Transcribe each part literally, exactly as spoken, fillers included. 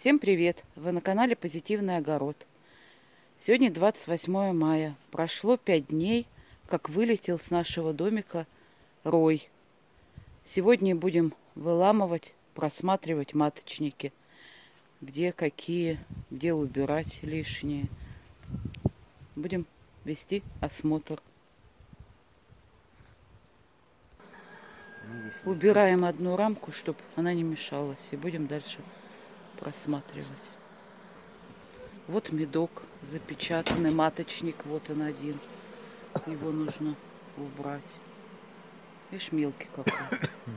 Всем привет! Вы на канале Позитивный огород. Сегодня двадцать восьмое мая. Прошло пять дней, как вылетел с нашего домика рой. Сегодня будем выламывать, просматривать маточники. Где какие, где убирать лишние. Будем вести осмотр. Убираем одну рамку, чтобы она не мешалась. И будем дальше просматривать. Вот медок, запечатанный маточник. Вот он один. Его нужно убрать. Видишь, мелкий какой.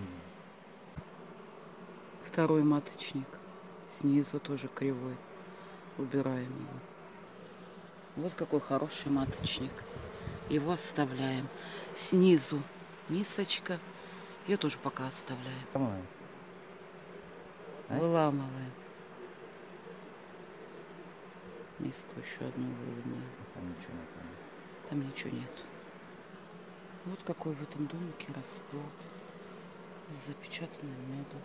Второй маточник. Снизу тоже кривой. Убираем его. Вот какой хороший маточник. Его оставляем. Снизу мисочка. Ее тоже пока оставляем. Выламываем. Миску еще одну выломаем. Там ничего нет. Там ничего нет. Вот какой в этом домике расплод. С запечатанным медом.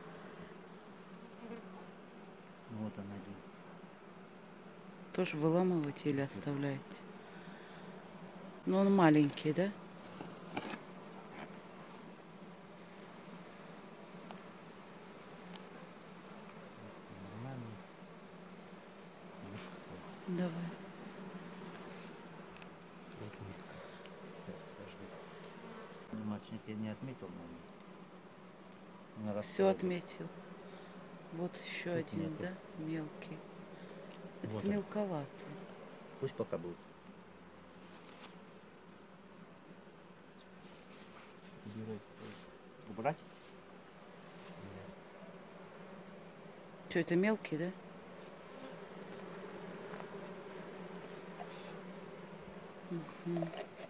Вот он один. Тоже выламываете или оставляете? Но он маленький, да? Давай. Вот миска. Сейчас, подожди. Маточник я не отметил, но Все отметил. Вот еще тут один, нету. да? Мелкий. Это Вот он. мелковато. Пусть пока будет. Убрать? Что, это мелкий, да? Угу.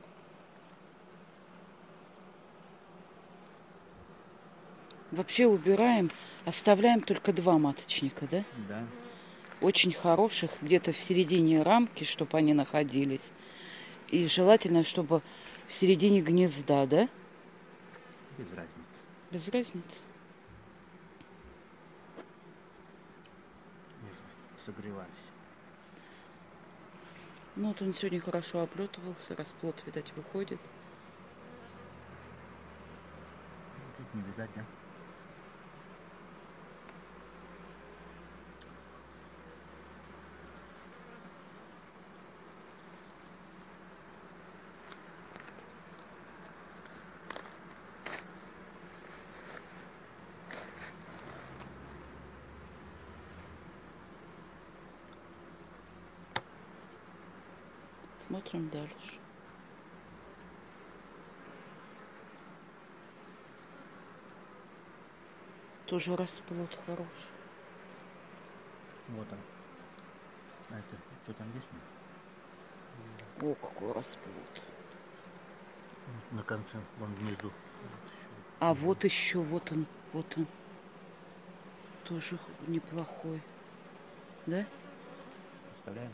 Вообще убираем, оставляем только два маточника, да? Да. Очень хороших, где-то в середине рамки, чтобы они находились. И желательно, чтобы в середине гнезда, да? Без разницы. Без разницы. Согревались. Ну вот он сегодня хорошо облетывался, расплод, видать, выходит. Тут не видать, да? Смотрим дальше. Тоже расплод хороший. Вот он. А это что там есть? О, какой расплод. На конце, вон внизу. А вот еще, вот он, вот он. Тоже неплохой. Да? Оставляем.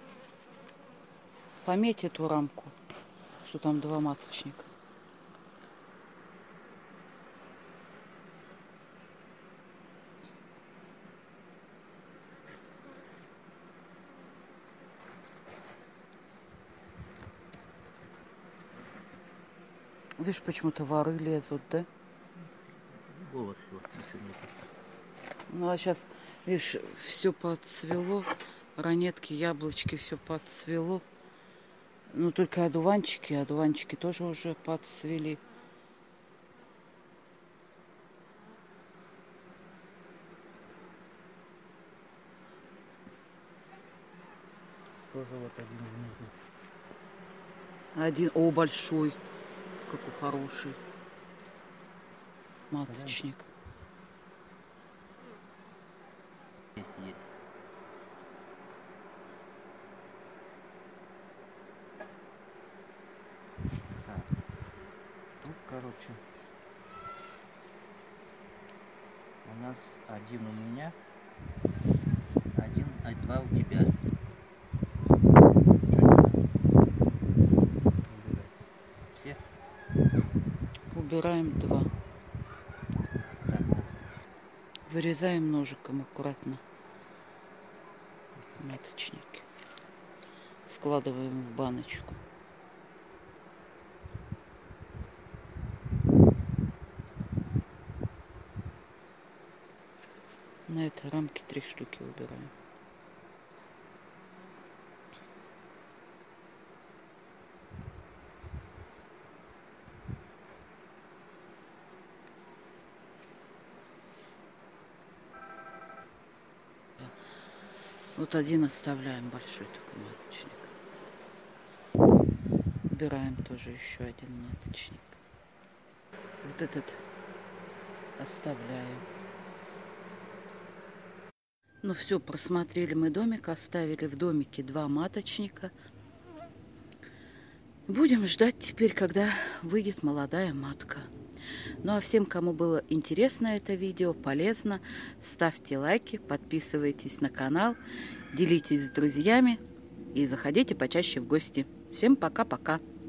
Пометь эту рамку, что там два маточника. Видишь, почему-то воры лезут, да? Голод все, ничего нет. Ну а сейчас, видишь, все подцвело. Ранетки, яблочки, все подцвело. Ну только одуванчики, одуванчики тоже уже подцвели. Тоже вот один внизу. Один, о, большой, какой хороший маточник. Здесь есть. Так. Тут, короче, у нас один у меня, один, а два у тебя. Все? Убираем два. Так, Вырезаем ножиком аккуратно. маточники. Складываем в баночку. На этой рамке три штуки выбираем. Вот один оставляем, большой такой маточник. Убираем тоже еще один маточник. Вот этот оставляем. Ну все, просмотрели мы домик, оставили в домике два маточника. Будем ждать теперь, когда выйдет молодая матка. Ну а всем, кому было интересно это видео, полезно, ставьте лайки, подписывайтесь на канал, делитесь с друзьями и заходите почаще в гости. Всем пока-пока!